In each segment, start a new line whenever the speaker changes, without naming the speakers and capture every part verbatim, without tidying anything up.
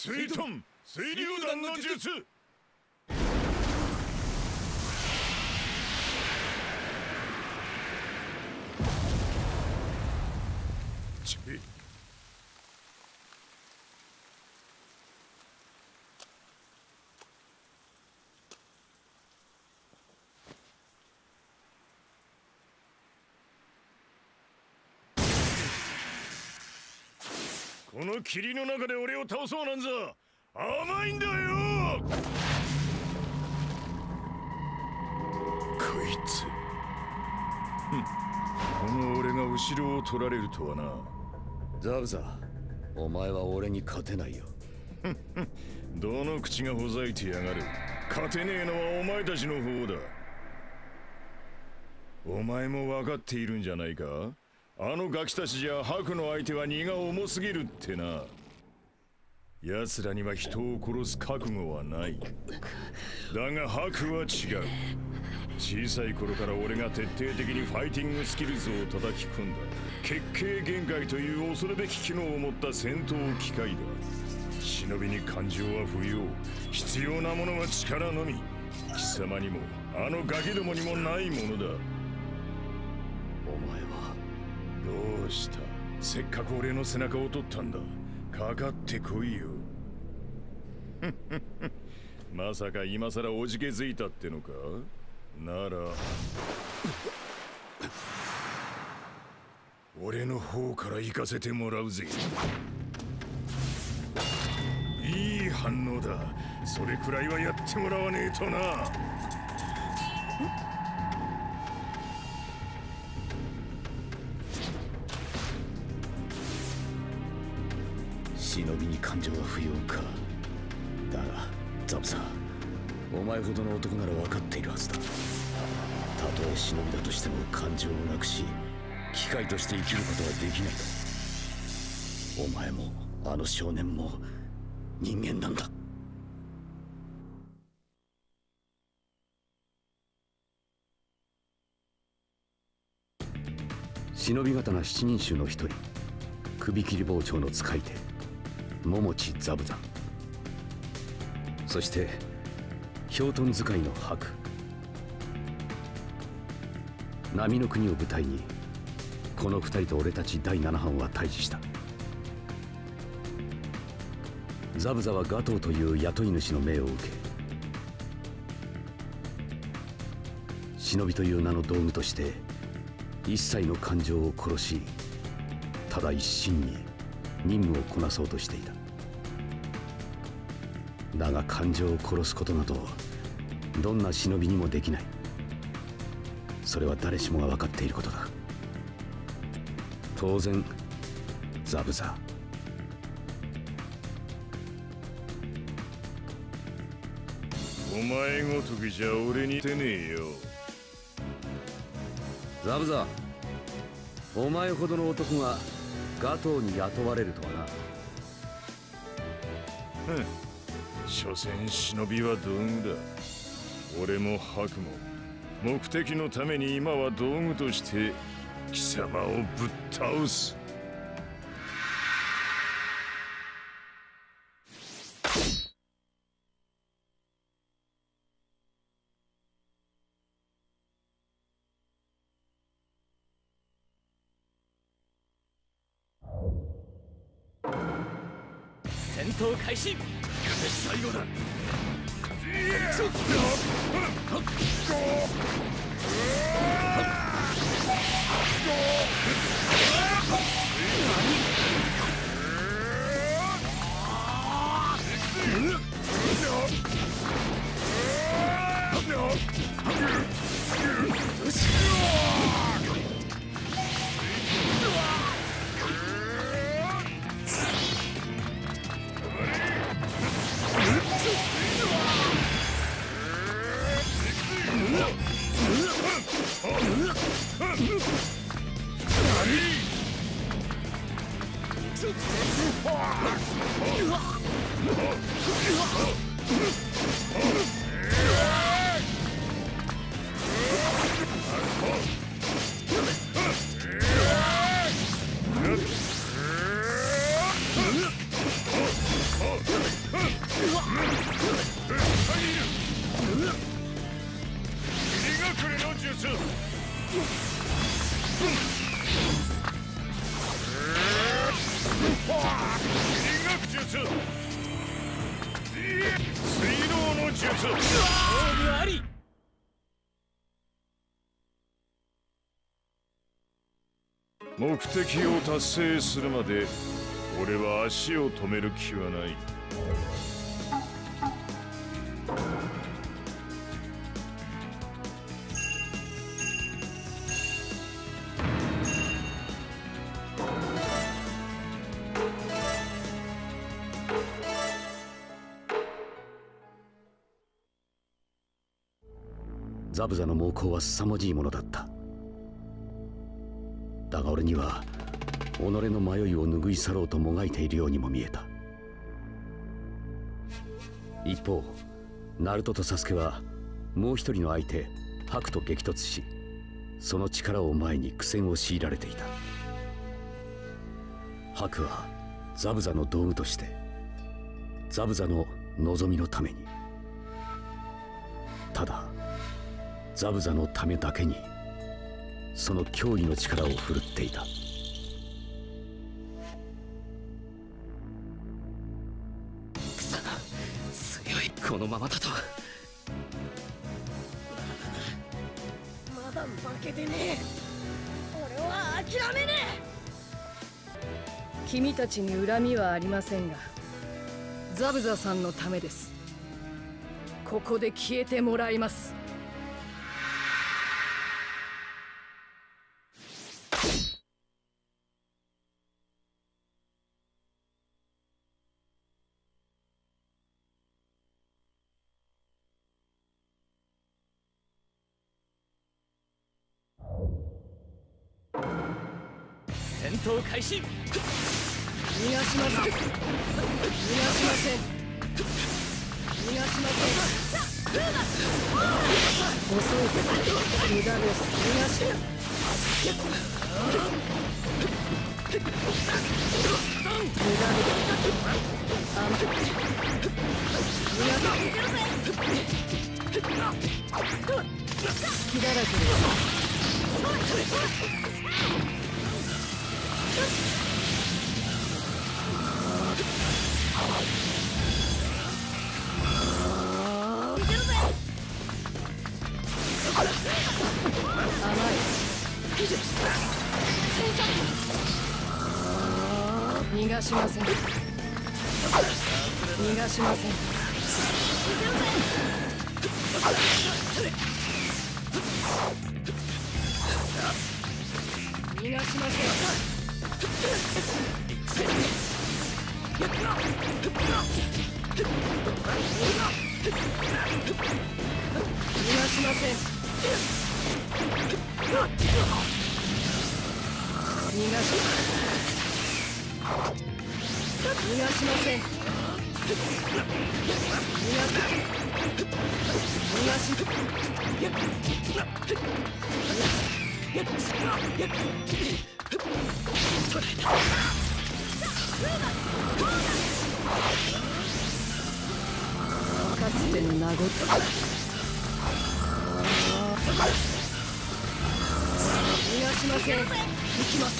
水遁水流弾の術。ちこの霧の中で俺を倒そうなんざ甘いんだよ。こいつ、この俺が後ろを取られるとはな。
ザブザ、お前は俺に勝てないよ。
どの口がほざいてやがる。勝てねえのはお前たちの方だ。お前も分かっているんじゃないか。あのガキたちじゃハクの相手は荷が重すぎるってな。奴らには人を殺す覚悟はない。だがハクは違う。小さい頃から俺が徹底的にファイティングスキルズを叩き込んだ結形限界という恐るべき機能を持った戦闘機械だ。忍びに感情は不要。必要なものは力のみ。貴様にもあのガキどもにもないものだ。
お前は
どうした。せっかく俺の背中を取ったんだ。かかってこいよ。まさか今さらおじけづいたってのか。なら俺の方から行かせてもらうぜ。いい反応だ。それくらいはやってもらわねえとな。
忍びに感情は不要か。だがザブザ、お前ほどの男なら分かっているはずだ。たとえ忍びだとしても感情をなくし機械として生きることはできない。お前もあの少年も人間なんだ。忍び刀七人衆の一人、首切り包丁の使い手桃地ザブザ、そして氷遁使いのハク。波の国を舞台にこの二人と俺たち第七班は対峙した。ザブザはガトーという雇い主の命を受け、忍びという名の道具として一切の感情を殺し、ただ一心に任務をこなそうとしていた。だが感情を殺すことなどどんな忍びにもできない。それは誰しもが分かっていることだ。当然ザブザ、
お前ごときじゃ俺にてねえよ。
ザブザ、お前ほどの男がガトーに雇われるとはな。
ふん、所詮忍びは道具だ。俺もハクも目的のために今は道具として貴様をぶっ倒す。
戦闘開始。
最後だ。 ぞ。勝負あり。目的を達成するまで俺は足を止める気はない。
ザブザの猛攻は凄まじいものだった。だが俺には己の迷いを拭い去ろうともがいているようにも見えた。一方ナルトとサスケはもう一人の相手ハクと激突し、その力を前に苦戦を強いられていた。ハクはザブザの道具としてザブザの望みのために、ただザブザのためだけにその驚異の力を振るっていた。
くそ、強い。このままだと
まだ負けてねえ。俺は諦めねえ。君たちに恨みはありませんが、ザブザさんのためです。ここで消えてもらいます。
戦闘開始。
逃がしません。逃がしません。逃がしません。遅い。無駄です。逃がし。無駄です。あんた。逃がし。隙だらけです。逃がしません。逃がしません。逃がしません。逃がしません。逃がし逃がしません。逃がし逃がしかつての名残。逃がしません。行きます。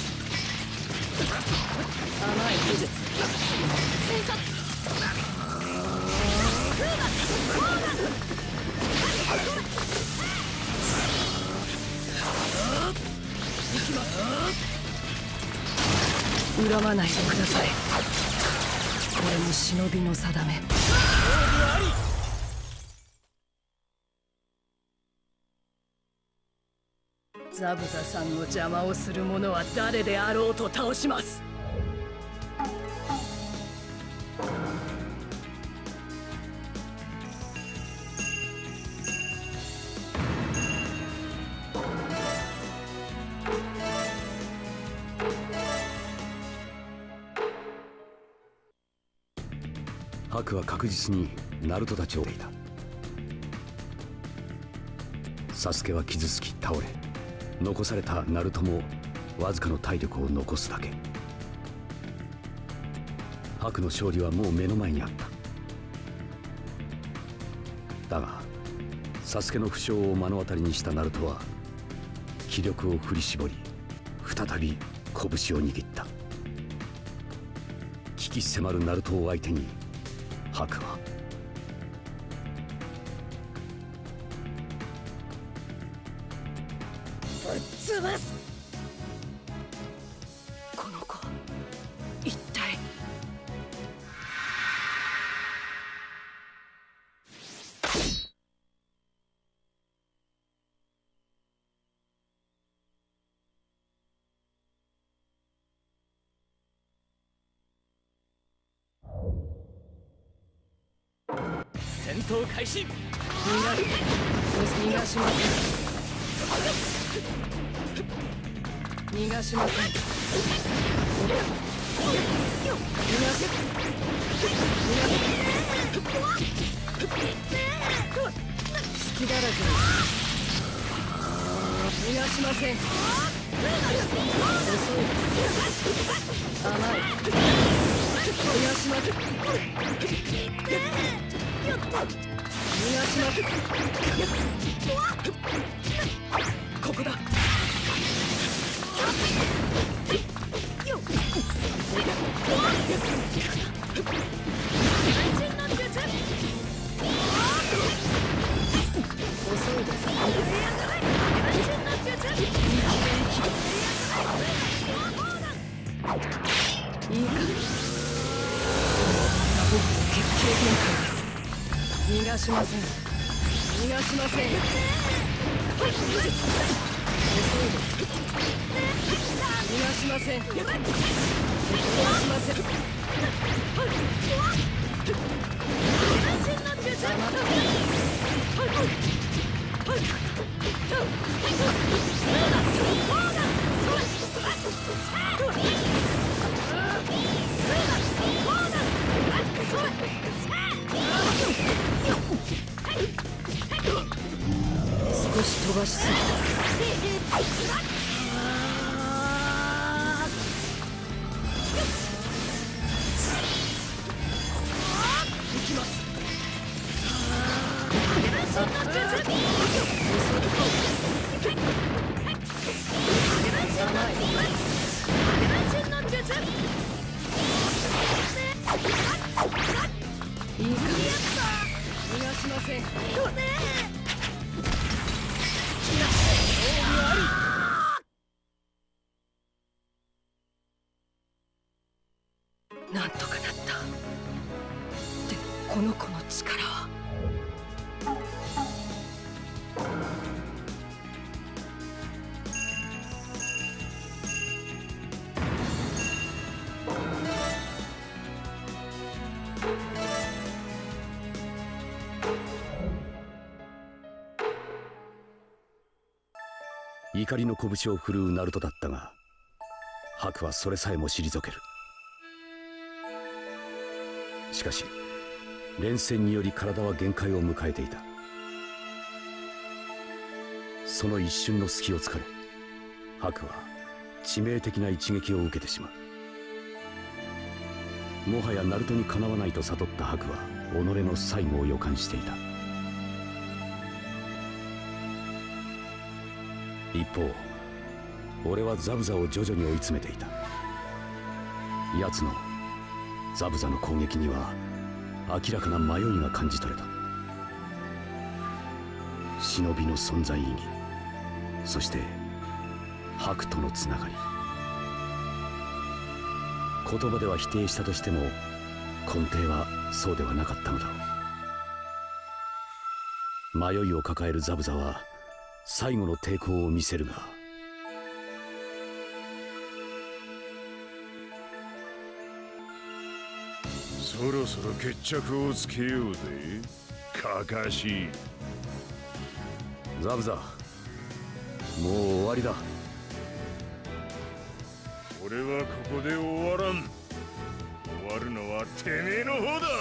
甘い技術。戦殺。行きます。恨まないでください。これも忍びの定め。ザブザさんの邪魔をする者は誰であろうと倒します。
ハクは確実にナルトたちを追っていた。サスケは傷つき倒れ、残されたナルトもわずかの体力を残すだけ。ハクの勝利はもう目の前にあった。だがサスケの負傷を目の当たりにしたナルトは気力を振り絞り、再び拳を握った。危機迫るナルトを相手にハクは
潰す。この子一体。
戦闘開始。
逃が逃がしません。逃がしません。逃がせ。隙だらけです。逃がしません。遅いです。甘い。逃がしません。逃がしません。ここだ。遅いです。いいか。僕の決定限界です。逃がしません。逃がしません。遅いです。逃がしません。逃がしません。少し飛ばしすぎた。行きます。いいか。逃がしません。なんとかなった。でもこの子の力は。
怒りの拳を振るうナルトだったが、ハクはそれさえも退ける。しかし連戦により体は限界を迎えていた。その一瞬の隙を突かれ、ハクは致命的な一撃を受けてしまう。もはやナルトにかなわないと悟ったハクは己の最後を予感していた。一方、俺はザブザを徐々に追い詰めていた。奴のザブザの攻撃には明らかな迷いが感じ取れた。忍びの存在意義、そしてハクとのつながり。言葉では否定したとしても根底はそうではなかったのだろう。迷いを抱えるザブザは最後の抵抗を見せるが、
そろそろ決着をつけようぜ、カカシ。
ザブザ、もう終わりだ。
俺はここで終わらん。終わるのはてめえの方だ。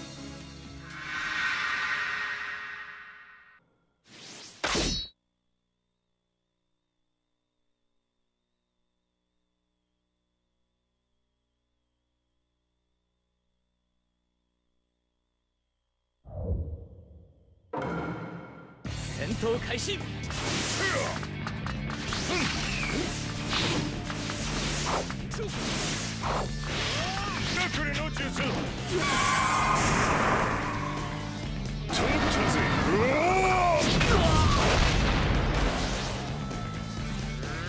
戦闘開始。
隠れの術。取ったぜ。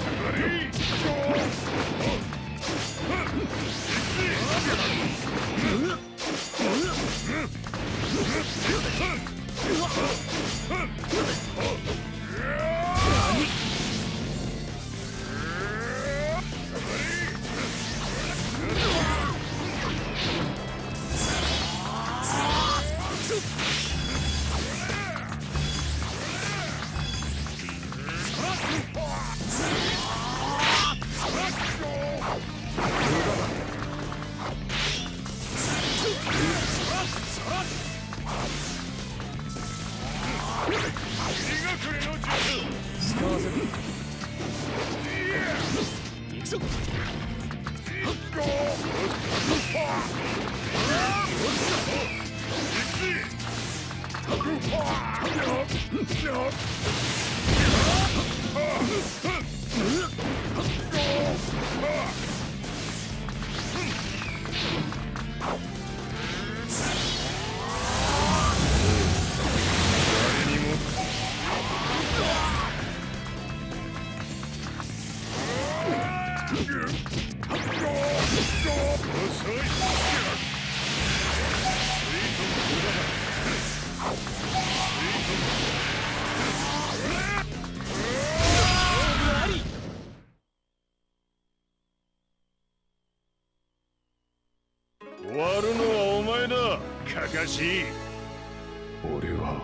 終わるのはお前だ、カカシ。俺は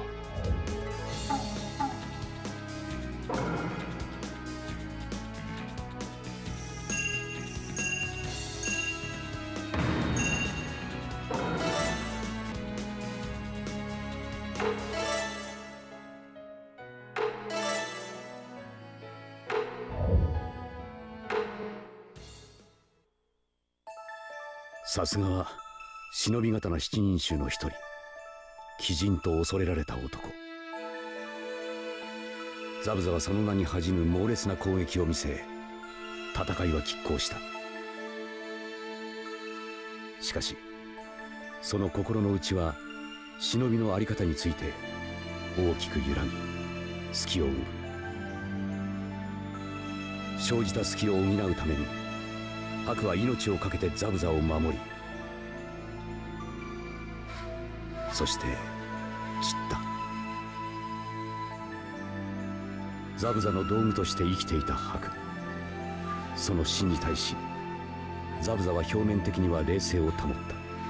さすがは忍び刀七人衆の一人、鬼人と恐れられた男。ザブザはその名に恥じぬ猛烈な攻撃を見せ、戦いは拮抗した。しかしその心の内は忍びの在り方について大きく揺らぎ、隙を生む。生じた隙を補うためにハクは命を懸けてザブザを守り、そして散った。ザブザの道具として生きていたハク。その死に対しザブザは表面的には冷静を保った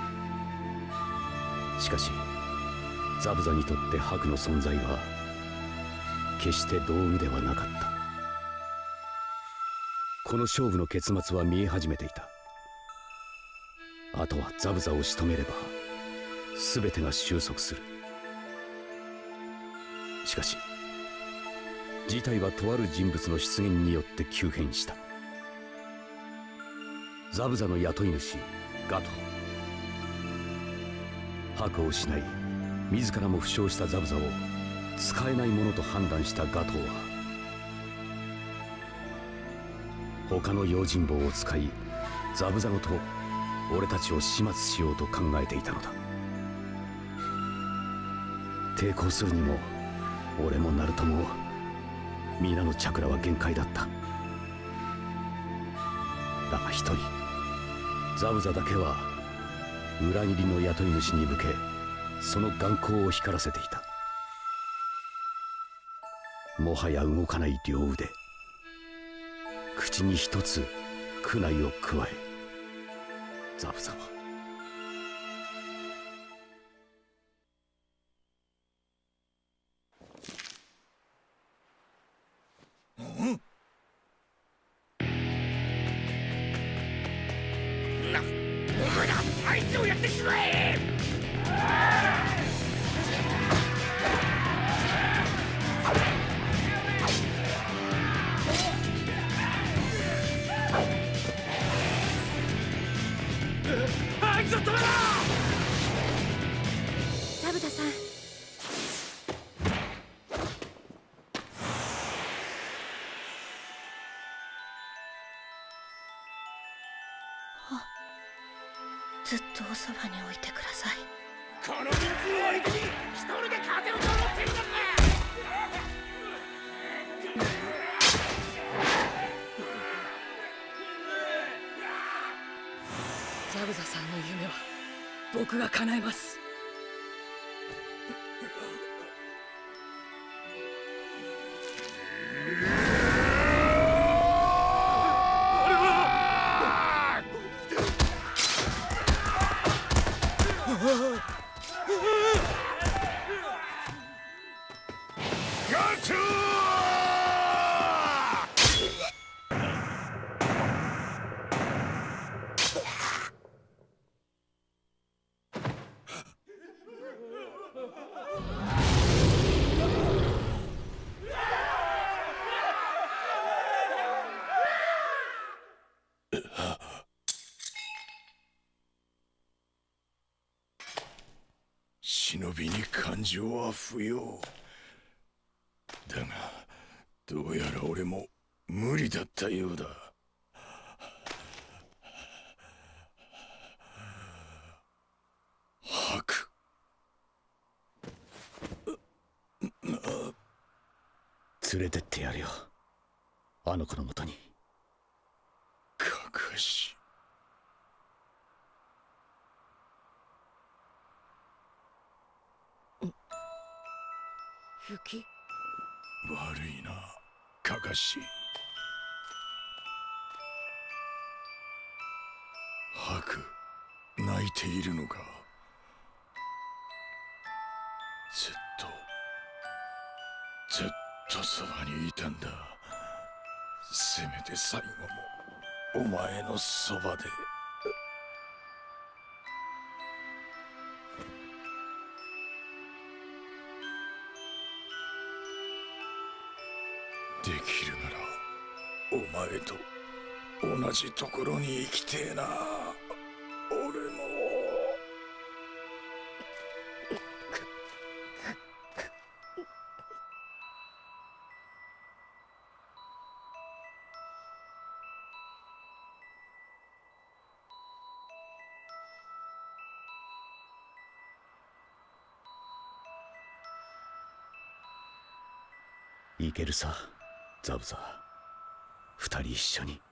。しかしザブザにとってハクの存在は決して道具ではなかった。この勝負の結末は見え始めていた。あとはザブザを仕留めれば全てが収束する。しかし事態はとある人物の出現によって急変した。ザブザの雇い主ガト。ハクを失い自らも負傷したザブザを使えないものと判断したガトは他の用心棒を使いザブザごと俺たちを始末しようと考えていたのだ。抵抗するにも俺もナルトも皆のチャクラは限界だった。だが一人ザブザだけは裏切りの雇い主に向けその眼光を光らせていた。もはや動かない両腕、口に一つ苦内を加え、ザブザは
な、お前らあいつをやってしまえ。あいつを止めろ。
ザブザさん、ずっとおそばに置いてください。
この人数を相手に一人で勝てると思っているのか。
ブザさんの夢は僕が叶えます。
忍びに感情は不要だが、どうやら俺も無理だったようだ。ハク、
連れてってやるよ、あの子のもとに。
かかし、
雪？
悪いな、かかし。ハク、泣いているのか。ずっとずっとそばにいたんだ。せめて最後もお前のそばで。できるならお前と同じところに生きてえな、俺も。
いけるさ、ザブザ。二人一緒に。